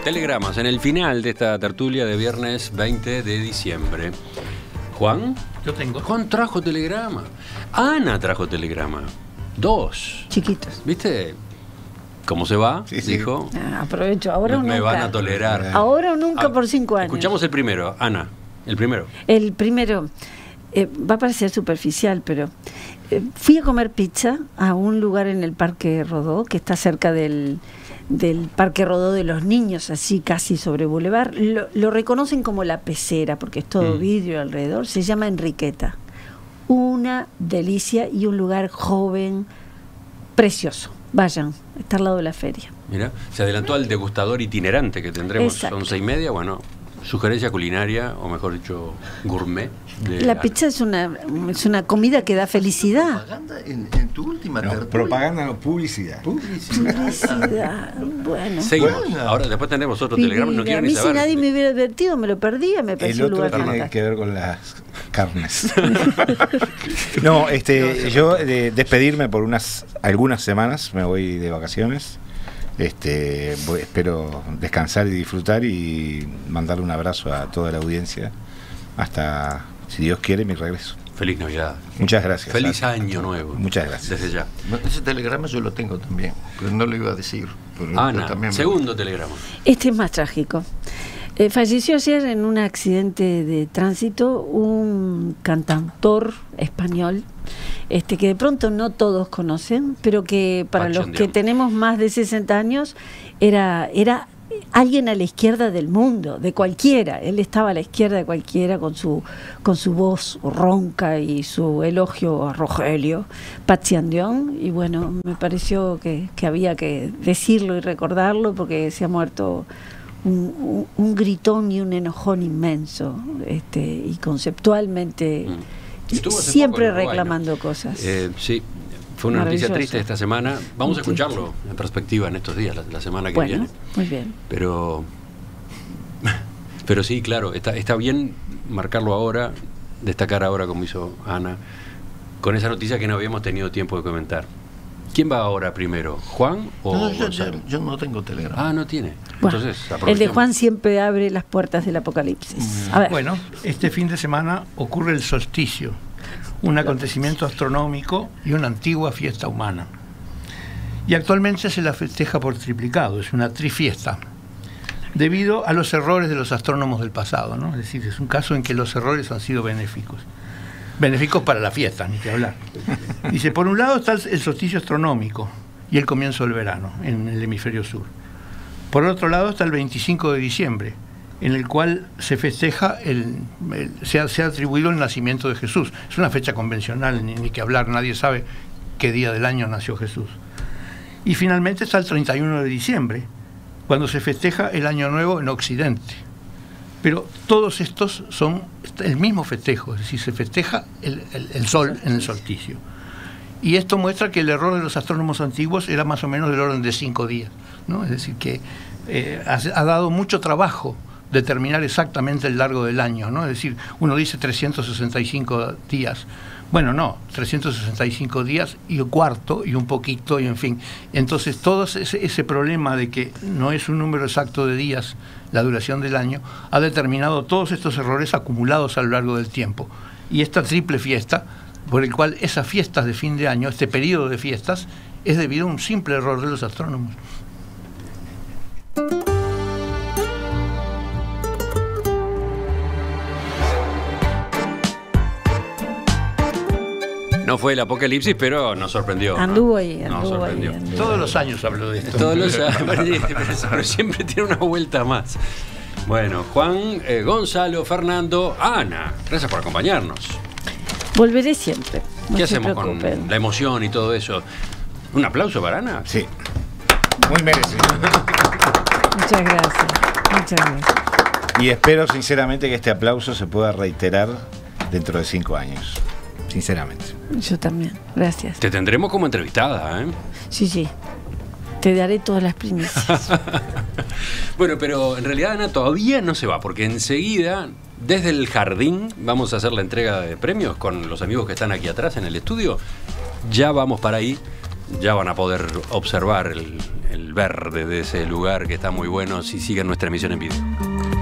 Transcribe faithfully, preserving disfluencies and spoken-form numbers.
telegramas en el final de esta tertulia de viernes veinte de diciembre. ¿Juan? Yo tengo. Juan trajo telegrama. Ana trajo telegrama. Dos. Chiquitos. ¿Viste? ¿Cómo se va? Sí, sí. Dijo. Ah, aprovecho, ahora o Me nunca. van a tolerar. Ahora o nunca Ah, por cinco años. Escuchamos el primero. Ana, el primero. El primero, eh, va a parecer superficial, pero eh, fui a comer pizza a un lugar en el Parque Rodó, que está cerca del, del Parque Rodó de los Niños, así casi sobre Boulevard. Lo, lo reconocen como la pecera, porque es todo Mm. vidrio alrededor. Se llama Enriqueta. Una delicia y un lugar joven, precioso. Vayan, está al lado de la feria. Mira, se adelantó al degustador itinerante que tendremos Exacto. once y media. Bueno, sugerencia culinaria, o mejor dicho, gourmet. De La Ana. pizza es una, es una comida que da felicidad. Propaganda en, en tu última No, tertulia. propaganda, no, publicidad. Publicidad. Felicidad. Bueno. Seguimos. Bueno. Ahora, después tenemos otro Mi telegrama. No vida. quiero a ni mí si saber. nadie me hubiera advertido me lo perdía, me El pareció un otro lugar tiene fantástico. que ver con las carnes. No, este, yo de despedirme por unas algunas semanas, me voy de vacaciones. Este, voy- espero descansar y disfrutar y mandarle un abrazo a toda la audiencia hasta, si Dios quiere, mi regreso. Feliz Navidad. Muchas gracias. Feliz año nuevo. Muchas gracias. Desde ya. Bueno, ese telegrama yo lo tengo también, pero no lo iba a decir. Pero yo Ana, también me- segundo telegrama. Este es más trágico. Eh, falleció ayer en un accidente de tránsito un cantautor español, este que de pronto no todos conocen, pero que para los Pachandian. que tenemos más de sesenta años era, era alguien a la izquierda del mundo, de cualquiera. Él estaba a la izquierda de cualquiera con su, con su voz ronca y su elogio a Rogelio, Pachandian. Y bueno, me pareció que, que había que decirlo y recordarlo porque se ha muerto un, un, un gritón y un enojón inmenso, este, y conceptualmente Mm. Estuvo hace siempre poco en Uruguay, reclamando ¿no? cosas. Eh, sí, fue una noticia Maravilloso. triste esta semana. Vamos a Muy triste. escucharlo en perspectiva en estos días, la, la semana que Bueno, viene. muy bien. Pero, pero sí, claro, está, está bien marcarlo ahora, destacar ahora como hizo Ana, con esa noticia que no habíamos tenido tiempo de comentar. ¿Quién va ahora primero? ¿Juan o No, yo, Gonzalo? yo- yo no tengo telegrama. Ah, no tiene. Bueno, Entonces, el de aprovechemos. Juan siempre abre las puertas del apocalipsis. A ver, Bueno, este fin de semana ocurre el solsticio, un acontecimiento astronómico y una antigua fiesta humana. Y actualmente se la festeja por triplicado, es una trifiesta, debido a los errores de los astrónomos del pasado, ¿no? Es decir, es un caso en que los errores han sido benéficos. Benéficos para la fiesta, ni que hablar. Dice, por un lado está el solsticio astronómico y el comienzo del verano en el hemisferio sur. Por otro lado está el veinticinco de diciembre, en el cual se festeja, el, el- se, ha, se ha atribuido el nacimiento de Jesús. Es una fecha convencional, ni, ni que hablar, nadie sabe qué día del año nació Jesús. Y finalmente está el treinta y uno de diciembre, cuando se festeja el Año Nuevo en Occidente. Pero todos estos son el mismo festejo, es decir, se festeja el, el- el sol en el solsticio. Y esto muestra que el error de los astrónomos antiguos era más o menos del orden de cinco días, ¿no? Es decir, que eh, ha, ha dado mucho trabajo determinar exactamente el largo del año, ¿no? Es decir, uno dice trescientos sesenta y cinco días. Bueno, no, trescientos sesenta y cinco días y un cuarto y un poquito y en fin. Entonces todo ese, ese problema de que no es un número exacto de días la duración del año ha determinado todos estos errores acumulados a lo largo del tiempo. Y esta triple fiesta, por el cual esas fiestas de fin de año, este periodo de fiestas, es debido a un simple error de los astrónomos. No fue el apocalipsis, pero nos sorprendió. ¿no? anduvo ahí, Nos anduvo ahí. sorprendió. anduvo Todos ahí. los años hablo de esto. Todos los pero siempre tiene una vuelta más. Bueno, Juan, eh, Gonzalo, Fernando, Ana, gracias por acompañarnos. Volveré siempre. No ¿Qué se hacemos con preocupen. la emoción y todo eso? ¿Un aplauso para Ana? Sí. Muy merecido. Muchas gracias. Muchas gracias. Y espero sinceramente que este aplauso se pueda reiterar dentro de cinco años. Sinceramente. Yo también. Gracias. Te tendremos como entrevistada, ¿eh? Sí, sí. Te daré todas las primicias. Bueno, pero en realidad Ana todavía no se va, porque enseguida, desde el jardín, vamos a hacer la entrega de premios con los amigos que están aquí atrás en el estudio. Ya vamos para ahí ya van a poder observar el, el verde de ese lugar que está muy bueno si siguen nuestra emisión en vídeo.